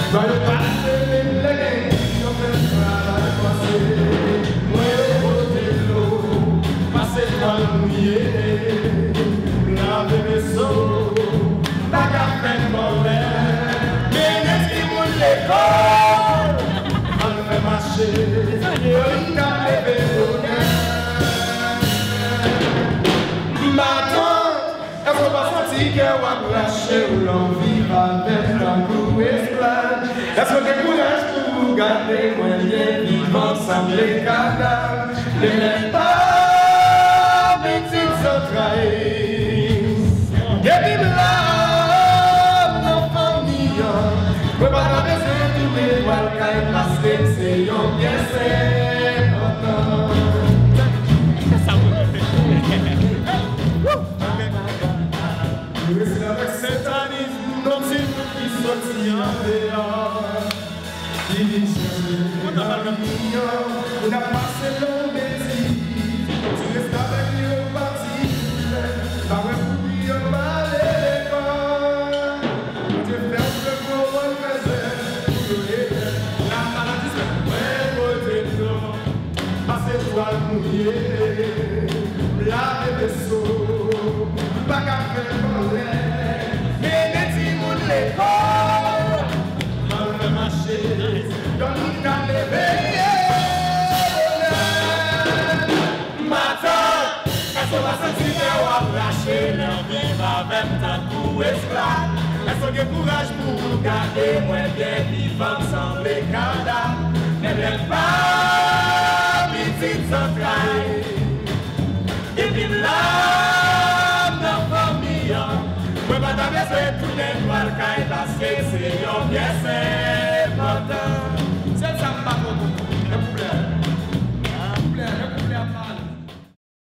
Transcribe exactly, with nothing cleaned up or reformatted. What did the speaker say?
Dans le passé, les gens fait pas passer. Moi, au côté de l'eau, passer dans le mouillé. Laver mes seaux, pas qu'à faire mauvais. Mais n'est-ce qu'il moule l'école? On fait marcher, on a levé bonheur. Maintenant, est-ce qu'on va sentir qu'on va lâcher ou l'envie va mettre un coup esclave? Est-ce qu'on a courage pour garder moins bien vivant ensemble les cadavres? Ne mêlent pas mes petites entrailles. Et puis là, l'enfant mignon, ne peut pas baisser tous les voiles parce que c'est un bien c'est important. C'est avec cet anisme dont il qui sortit en dehors. Il dit on a on a passé long bêtise. Tu restes avec lui au parti. Par un coup de mal et l'école. Tu fais le gros rôle faisait. La maladie c'est ouais côté de l'eau. Passer toile mouillée. Laver les seaux. Pas qu'à faire voler. Mais n'est-il moun l'école? On fait marcher. Dans le cas d'éveiller. Matin, est-ce qu'on va sentir qu'on va lâcher leur vie avec ta coup esclave? Est-ce qu'on a courage pour garder moins bien vivant sans les cadavres?